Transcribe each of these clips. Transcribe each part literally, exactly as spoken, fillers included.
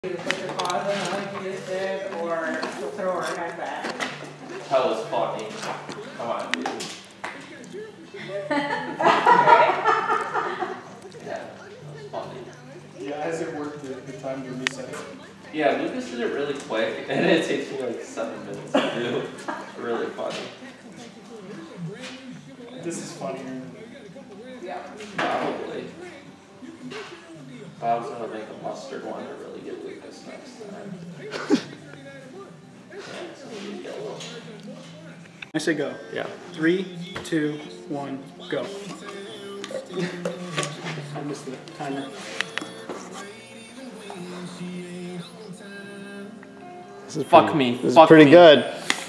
You put your paws in like you just did, or throw her head back. That was funny. Come on, dude. Okay. Yeah, that was funny. Yeah, has it worked the, the time to reset it? Yeah, Lucas did it really quick, and it takes me like seven minutes to do. It's really funny. This is funnier. Yeah. Probably. I was gonna make a mustard one to really get Lucas next time. Yeah, so we need yellow. I say go. Yeah. Three, two, one, go. I missed the timer. This is Fuck pretty, me. This Fuck is pretty me. good.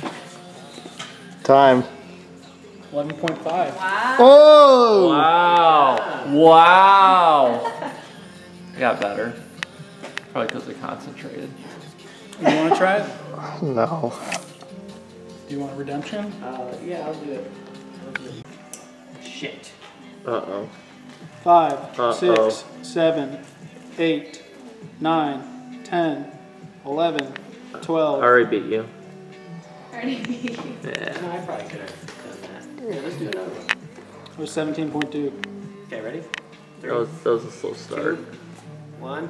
Time. eleven point five. Wow. Oh! Wow. Wow. I got better. Probably because I concentrated. You want to try it? No. Do you want a redemption? Uh, yeah, I'll do it. I'll do it. Shit. Uh-oh. Five, Uh-oh. six, seven, eight, nine, ten, eleven, twelve. I already beat you. Already beat you. Yeah. No, I probably could have done that. Yeah, let's do another one. It was seventeen point two. Okay, ready? Three, That was, that was a slow start. two, one.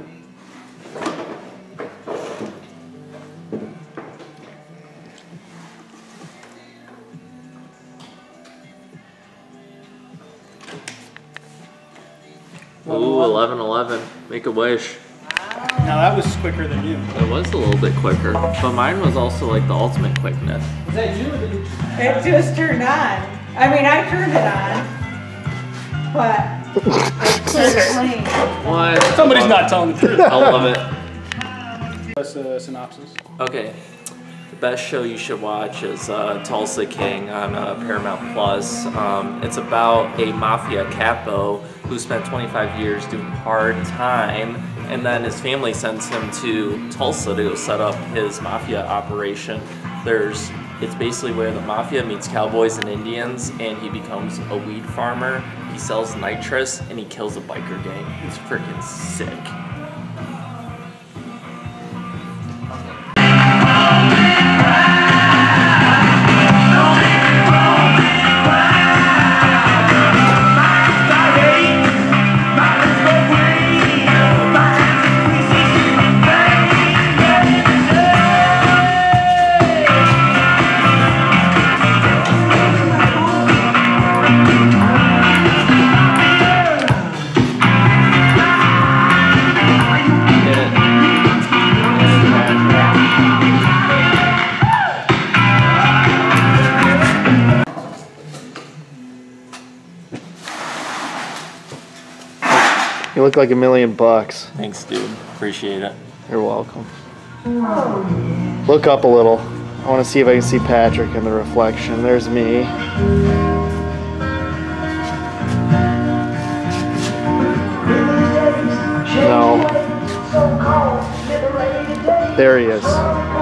Ooh, eleven eleven. Make a wish. Now that was quicker than you. It was a little bit quicker, but mine was also like the ultimate quickness. Was that you or did you? It just turned on. I mean, I turned it on, but it turned clean. What? Somebody's not telling the truth. I love it. That's a synopsis. Okay. The best show you should watch is uh, Tulsa King on uh, Paramount Plus. Um, it's about a mafia capo who spent twenty-five years doing hard time, and then his family sends him to Tulsa to go set up his mafia operation. There's, it's basically where the mafia meets cowboys and Indians, and he becomes a weed farmer. He sells nitrous, and he kills a biker gang. It's freaking sick. You look like a million bucks. Thanks, dude. Appreciate it. You're welcome. Look up a little. I want to see if I can see Patrick in the reflection. There's me. No. There he is.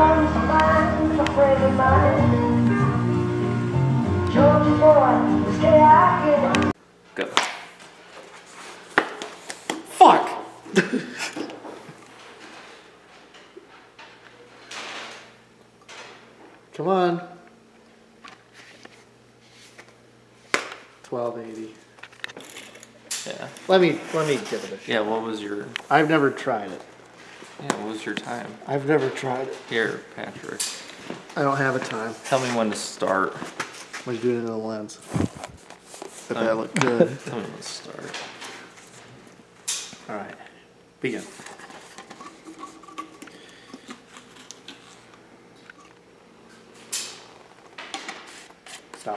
Go. Fuck! Come on. twelve eighty. Yeah. Let me let me give it a shot. Yeah, what was your I've never tried it. yeah, what was your time? I've never tried it. Here, Patrick. I don't have a time. Tell me when to start. I'm just doing it in the lens. If Um, that look good. Tell me when to start. All right. Begin. Stop.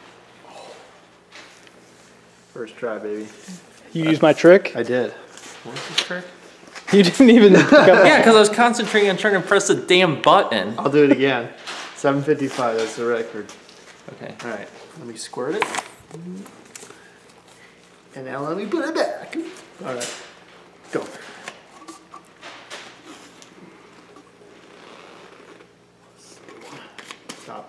First try, baby. You used my trick? I did. What was this trick? You didn't even pick up. Yeah, because I was concentrating on trying to press the damn button. I'll do it again. seven fifty-five, that's the record. Okay. All right, let me squirt it. And now let me put it back. All right, go. Stop.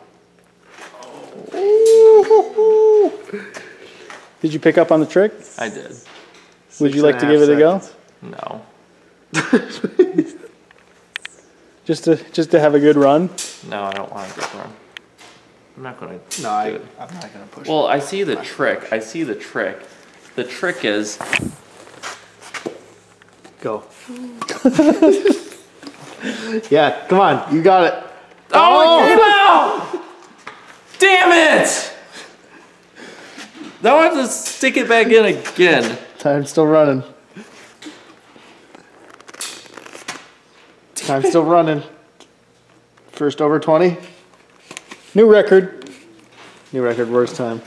Oh. Did you pick up on the trick? I did. Would you like to give it a go? No. Just to just to have a good run. No, I don't want to go run. I'm not going to. No, I, I'm not gonna push. Well, I see the trick. I see the trick. The trick is Go. Yeah, come on, you got it. Oh, it came out! Damn it! Now I have to stick it back in again. Time's still running. Time's still running. First over twenty. New record. New record, worst time.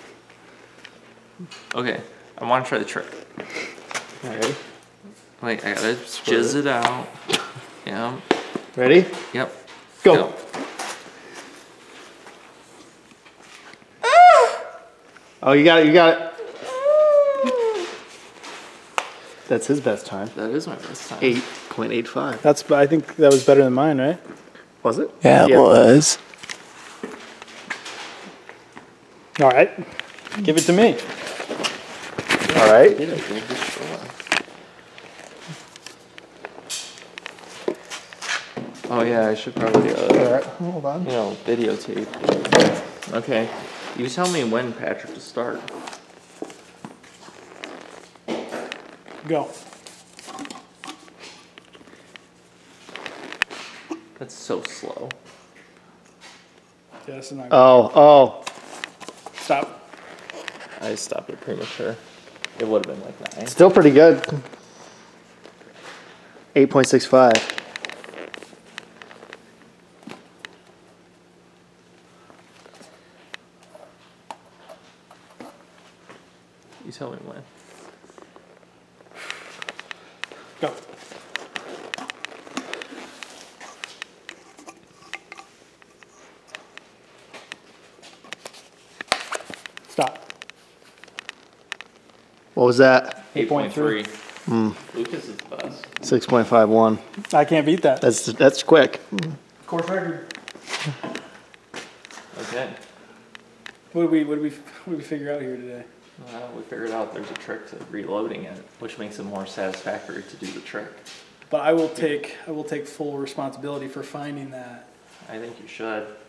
Okay, I want to try the trick. All right. Wait, I gotta jizz it out. Yeah. Ready? Yep. Go. Oh, you got it, you got it. That's his best time. That is my best time. eight point eight five. That's. I think that was better than mine, right? Was it? Yeah, it was. All right. Give it to me. All right. Did I drink this for a while? Oh yeah, I should probably, uh, All right, hold on. you know, videotape. Okay, you tell me when, Patrick, to start. Go. That's so slow. Yeah, this is not. Oh, oh. Stop. I stopped it premature. It would have been like nine. Still pretty good. eight point six five. You tell me when. Go. Stop. What was that? eight point three. Hmm. Lucas is the best. six point five one. I can't beat that. That's that's quick. Course record. Okay. What did we what did we what did we figure out here today? Well, we figured out there's a trick to reloading it, which makes it more satisfactory to do the trick. But I will take I will take full responsibility for finding that. I think you should.